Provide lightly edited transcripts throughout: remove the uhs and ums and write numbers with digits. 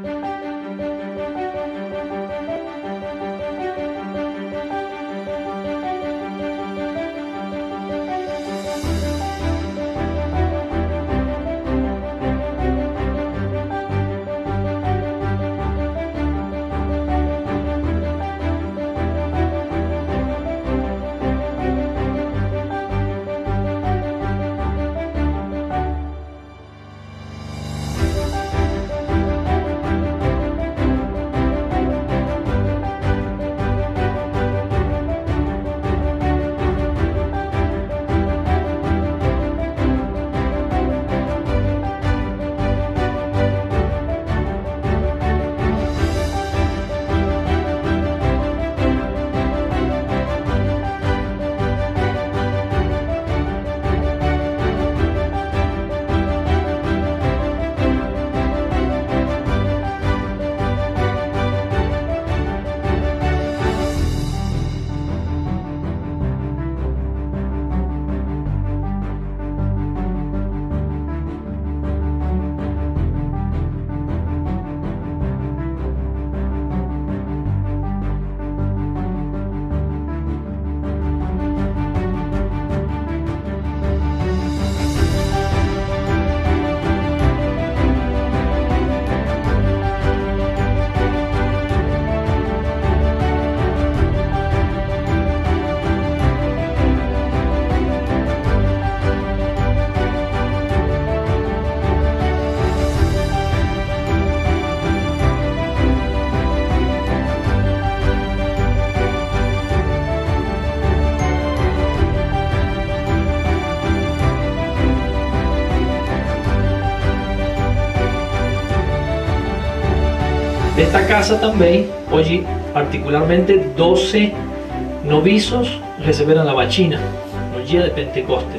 Desta casa também, hoje particularmente 12 novicios receberam a vacina no dia de Pentecostes.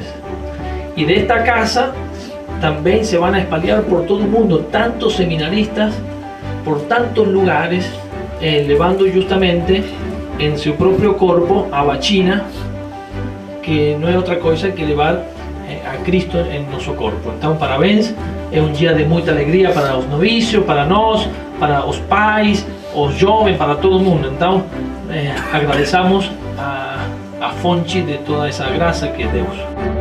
E desta casa também se van a espalhar por todo o mundo tantos seminaristas, por tantos lugares, levando justamente em seu próprio corpo a vacina, que não é outra coisa que levar a Cristo em nosso corpo. Então, parabéns, é um dia de muita alegria para os novicios, para nós, para os pais, os jovens, para todo mundo. Então, agradecemos a fonte de toda essa graça que é Deus.